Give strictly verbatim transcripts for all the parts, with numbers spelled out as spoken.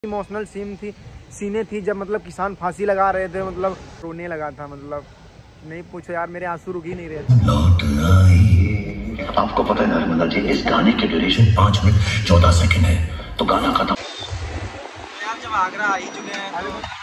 Emotional scene थी सीने थी जब मतलब किसान फांसी लगा रहे थे, मतलब रोने लगा था। मतलब नहीं पूछो यार, मेरे आंसू रुक ही नहीं रहे थे। आपको पता है नर्मदा जी, इस गाने की ड्यूरेशन पाँच मिनट चौदह सेकंड है, तो गाना खत्म। यार जब आगरा आ ही चुके हैं,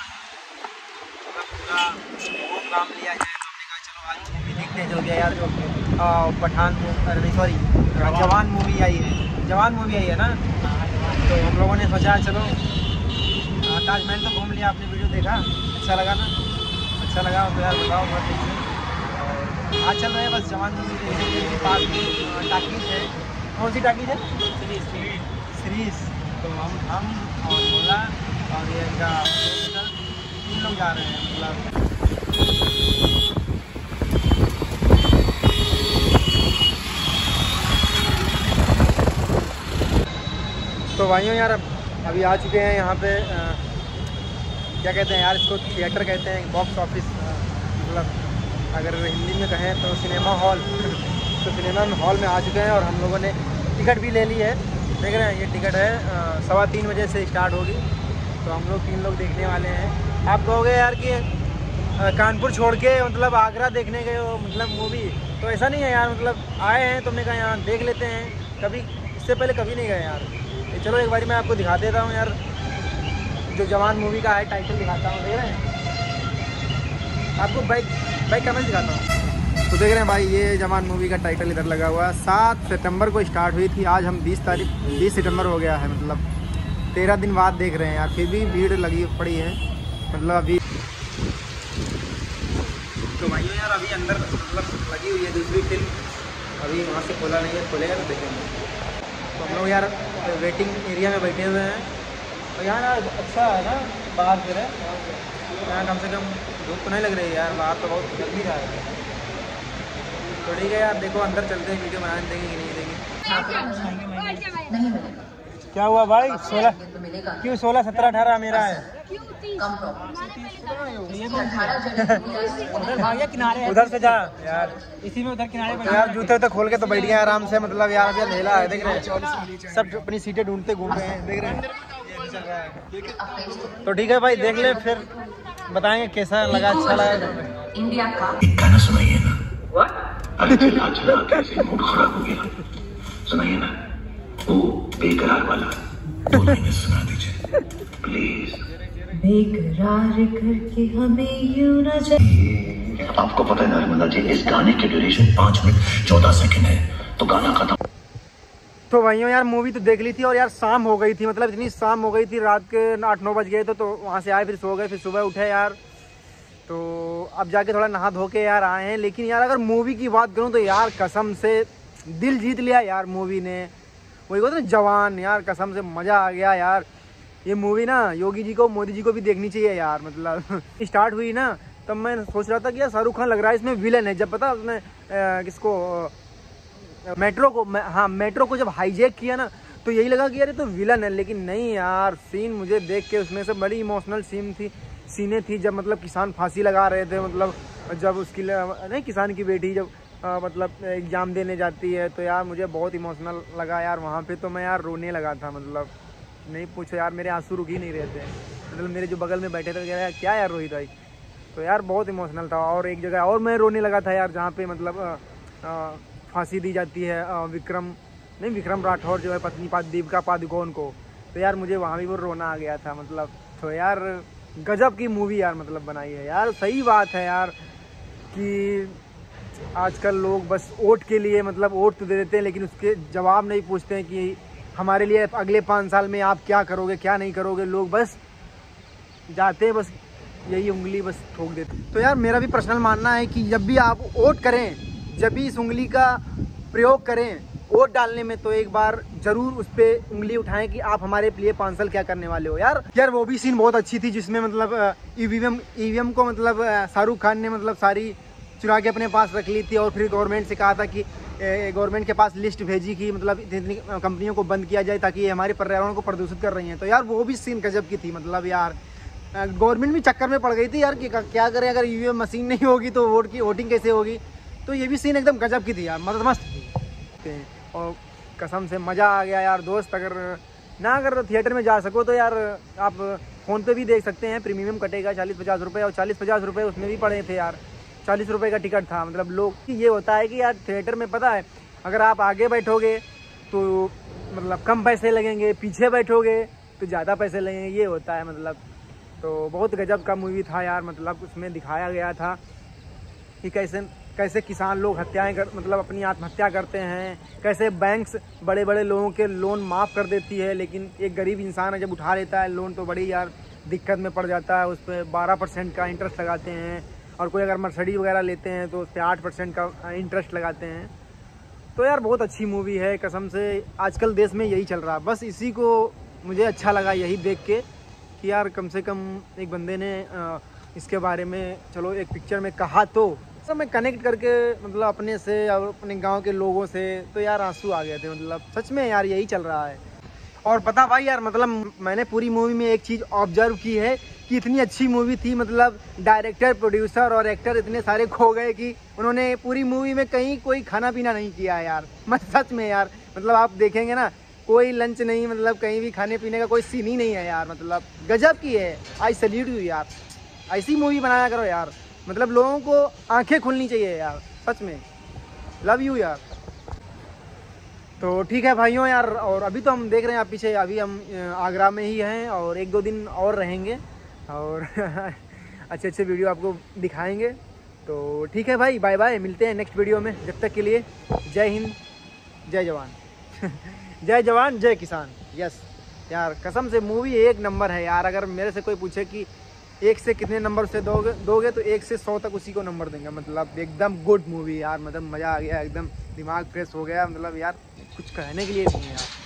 पूरा काम लिया है, तो हमने कहा चलो आज मूवी देखते हैं। जो गया यार, जो पठान नहीं सॉरी जवान मूवी आई है, जवान मूवी आई है ना, तो हम लोगों ने सोचा चलो ताजमहल तो घूम लिया। आपने वीडियो देखा, अच्छा लगा ना? अच्छा लगा तो यार बताओ बहुत ठीक से। आज चल रहे हैं बस जवान मूवी देखने के लिए। पास में टाकीज है, कौन सी टाकीज है? सीरीज। तो हम हम और बोला और ये इनका तीन लोग जा रहे हैं। मतलब तो भाइयों यार अभी आ चुके हैं यहाँ पे, आ, क्या कहते हैं यार इसको, थिएटर कहते हैं, बॉक्स ऑफिस, मतलब अगर हिंदी में कहें तो सिनेमा हॉल। तो सिनेमा हॉल में आ चुके हैं और हम लोगों ने टिकट भी ले ली है। देख रहे हैं ये टिकट है, सवा तीन बजे से स्टार्ट होगी। तो हम लोग तीन लोग देखने वाले हैं। आप कहोगे यार कि आ, कानपुर छोड़ के मतलब आगरा देखने गए हो मतलब मूवी, तो ऐसा नहीं है यार। मतलब आए हैं तो हमने कहा यहाँ देख लेते हैं, कभी इससे पहले कभी नहीं गए यार। चलो एक बारी मैं आपको दिखा देता हूँ यार, जो जवान मूवी का है टाइटल दिखाता हूँ। देख रहे हैं आपको, बाइक बाइक कैमरा दिखाता हूँ। तो देख रहे हैं भाई, ये जवान मूवी का टाइटल इधर लगा हुआ है। सात सितंबर को स्टार्ट हुई थी, आज हम बीस तारीख बीस सितंबर हो गया है, मतलब तेरह दिन बाद देख रहे हैं यार। फिर भी भीड़ लगी पड़ी है मतलब अभी। तो भाइयों यार अभी अंदर मतलब लगी हुई है दूसरी फिल्म, अभी वहाँ से खोला नहीं है, खोलेगा तो देखेंगे। तो हम लोग यार वेटिंग एरिया में बैठे हुए हैं। और यहाँ ना अच्छा है ना, बाहर फिर है यहाँ कम से कम धूप तो नहीं लग रही है यार, बाहर तो बहुत गर्मी रहा है। तो ठीक है यार, देखो अंदर चलते हैं, वीडियो बनाने देंगे कि नहीं देंगे। क्या हुआ भाई? सोलह क्यों? सोलह सत्रह अठारह मेरा है। उधर से जा यार, इसी में उधर किनारे यार। जूते तो खोल के तो बैठ गए आराम से, मतलब यार अभी अंधेला है। देख रहे हैं सब अपनी सीटें ढूंढते घूम रहे हैं, देख रहे हैं। तो ठीक है भाई, देख ले फिर बताएंगे कैसा लगा, अच्छा लगा। इंडिया का एक गाना सुनाइए ना। अरे चला चला कैसे मूड खराब हो गया, सुनाइए ना वो बेकरार वाला, वो लाइनें सुना दीजिए प्लीज। बेकरार करके हमें यूं न जाए। आपको पता है नर्मदा जी, इस गाने की ड्यूरेशन पाँच मिनट चौदह सेकंड है, तो गाना खत्म। तो भाइयों यार मूवी तो देख ली थी और यार शाम हो गई थी, मतलब इतनी शाम हो गई थी, रात के आठ नौ बज गए थे। तो वहाँ से आए, फिर सो गए, फिर सुबह उठे यार। तो अब जाके थोड़ा नहा धो के यार आए हैं। लेकिन यार अगर मूवी की बात करूँ तो यार कसम से दिल जीत लिया यार मूवी ने। वही कहते ना जवान, यार कसम से मज़ा आ गया यार। ये मूवी ना योगी जी को, मोदी जी को भी देखनी चाहिए यार। मतलब स्टार्ट हुई ना तब मैं सोच रहा था कि यार शाहरुख खान लग रहा है इसमें विलन है। जब पता उसने किसको, मेट्रो को, हाँ मेट्रो को जब हाईजैक किया ना, तो यही लगा कि यार ये तो विलन है। लेकिन नहीं यार, सीन मुझे देख के उसमें से बड़ी इमोशनल सीन थी सीने थी जब मतलब किसान फांसी लगा रहे थे। मतलब जब उसकी नहीं, किसान की बेटी जब आ, मतलब एग्ज़ाम देने जाती है, तो यार मुझे बहुत इमोशनल लगा यार वहाँ पे। तो मैं यार रोने लगा था, मतलब नहीं पूछो यार, मेरे आंसू रुक ही नहीं रहे थे। मतलब मेरे जो बगल में बैठे थे कह रहे क्या यार रोहित भाई, तो यार बहुत इमोशनल था। और एक जगह और मैं रोने लगा था यार, जहाँ पे मतलब फांसी दी जाती है आ, विक्रम नहीं विक्रम राठौर जो है पत्नी पा दीपिका पादुकोण को। तो यार मुझे वहाँ भी वो रोना आ गया था। मतलब तो यार गजब की मूवी यार मतलब बनाई है यार। सही बात है यार कि आजकल लोग बस वोट के लिए, मतलब वोट तो दे देते हैं लेकिन उसके जवाब नहीं पूछते हैं कि हमारे लिए अगले पाँच साल में आप क्या करोगे क्या नहीं करोगे। लोग बस जाते हैं, बस यही उंगली बस ठोक देते। तो यार मेरा भी पर्सनल मानना है कि जब भी आप वोट करें, जब भी इस उंगली का प्रयोग करें वोट डालने में, तो एक बार जरूर उस पर उंगली उठाएं कि आप हमारे लिए पाँच साल क्या करने वाले हो यार। यार वो भी सीन बहुत अच्छी थी जिसमें मतलब ईवीएम ईवीएम को मतलब शाहरुख खान ने मतलब सारी चुरा के अपने पास रख ली थी। और फिर गवर्नमेंट से कहा था कि गवर्नमेंट के पास लिस्ट भेजी कि मतलब इतनी कंपनियों को बंद किया जाए ताकि ये हमारे पर्यावरण को प्रदूषित कर रही हैं। तो यार वो भी सीन गजब की थी। मतलब यार गवर्नमेंट भी चक्कर में पड़ गई थी यार कि क्या करें, अगर ईवीएम मशीन नहीं होगी तो वोट की वोटिंग कैसे होगी। तो ये भी सीन एकदम गजब की थी यार, मतलब मस्त थी। और कसम से मज़ा आ गया यार दोस्त। अगर ना अगर थिएटर में जा सको तो यार आप फ़ोन पे भी देख सकते हैं, प्रीमियम कटेगा चालीस पचास रुपये, और चालीस पचास रुपये उसमें भी पड़े थे यार, चालीस रुपये का टिकट था। मतलब लोग ये होता है कि यार थिएटर में पता है अगर आप आगे बैठोगे तो मतलब कम पैसे लगेंगे, पीछे बैठोगे तो ज़्यादा पैसे लगेंगे, ये होता है मतलब। तो बहुत गजब का मूवी था यार, मतलब उसमें दिखाया गया था कि कैसे कैसे किसान लोग हत्याएं कर मतलब अपनी आत्महत्या करते हैं, कैसे बैंक्स बड़े बड़े लोगों के लोन माफ़ कर देती है, लेकिन एक गरीब इंसान है जब उठा लेता है लोन तो बड़ी यार दिक्कत में पड़ जाता है। उस पर बारह परसेंट का इंटरेस्ट लगाते हैं, और कोई अगर मर्सिडीज वगैरह लेते हैं तो उस पर आठ परसेंट का इंटरेस्ट लगाते हैं। तो यार बहुत अच्छी मूवी है कसम से, आजकल देश में यही चल रहा है। बस इसी को मुझे अच्छा लगा यही देख के कि यार कम से कम एक बंदे ने इसके बारे में चलो एक पिक्चर में कहा, तो सब मैं कनेक्ट करके मतलब अपने से और अपने गांव के लोगों से, तो यार आंसू आ गए थे। मतलब सच में यार यही चल रहा है। और पता भाई यार मतलब मैंने पूरी मूवी में एक चीज़ ऑब्जर्व की है कि इतनी अच्छी मूवी थी, मतलब डायरेक्टर प्रोड्यूसर और एक्टर इतने सारे खो गए कि उन्होंने पूरी मूवी में कहीं कोई खाना पीना नहीं किया है यार। मैं सच में यार मतलब आप देखेंगे ना कोई लंच नहीं, मतलब कहीं भी खाने पीने का कोई सीन ही नहीं है यार। मतलब गजब की है, आई सैल्यूट यू यार, ऐसी मूवी बनाया करो यार। मतलब लोगों को आंखें खुलनी चाहिए यार, सच में लव यू यार। तो ठीक है भाइयों यार, और अभी तो हम देख रहे हैं आप पीछे, अभी हम आगरा में ही हैं और एक दो दिन और रहेंगे और अच्छे अच्छे वीडियो आपको दिखाएंगे। तो ठीक है भाई, बाय बाय, मिलते हैं नेक्स्ट वीडियो में। जब तक के लिए जय हिंद, जय जवान जय जवान जय किसान। यस यार कसम से मूवी एक नंबर है यार। अगर मेरे से कोई पूछे कि एक से कितने नंबर से दोगे दोगे तो एक से सौ तक उसी को नंबर देंगे। मतलब एकदम गुड मूवी यार, मतलब मज़ा आ गया, एकदम दिमाग फ्रेश हो गया। मतलब यार कुछ कहने के लिए नहीं है यार।